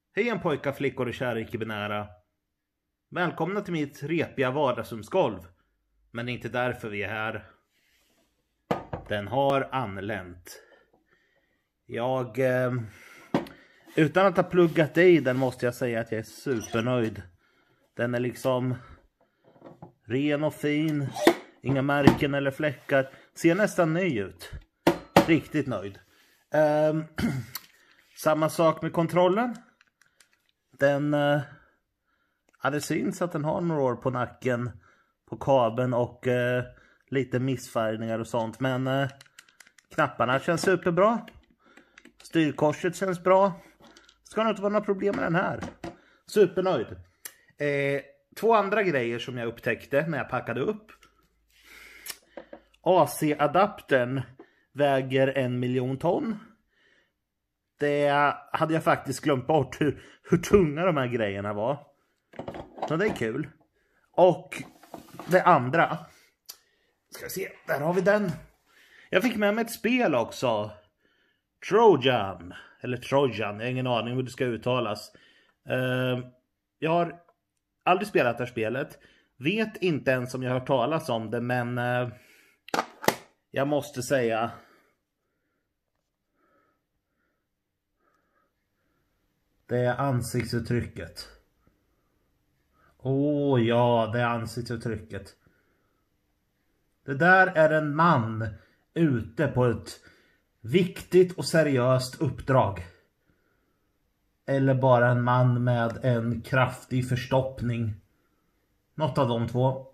Hej igen pojkar, flickor och kära icke-binära. Välkomna till mitt repiga vardagsrumsgolv. Men det är inte därför vi är här. Den har anlänt. Utan att ha pluggat i den måste jag säga att jag är supernöjd. Den är liksom ren och fin. Inga märken eller fläckar. Ser nästan ny ut. Riktigt nöjd. Samma sak med kontrollen. Det syns att den har några år på nacken, på kabeln och lite missfärgningar och sånt. Men knapparna känns superbra. Styrkorset känns bra. Ska nog inte vara några problem med den här. Supernöjd. 2 andra grejer som jag upptäckte när jag packade upp. AC-adaptern väger 1 miljon ton. Det hade jag faktiskt glömt bort hur tunga de här grejerna var. Så det är kul. Och det andra. Ska vi se, där har vi den. Jag fick med mig ett spel också. Trojan. Eller Trojan, jag har ingen aning hur det ska uttalas. Jag har aldrig spelat det här spelet. Vet inte ens om jag har hört talas om det, men jag måste säga... Det är ansiktsuttrycket. Ja, det är ansiktsuttrycket. Det där är en man ute på ett viktigt och seriöst uppdrag. Eller bara en man med en kraftig förstoppning. Något av de två.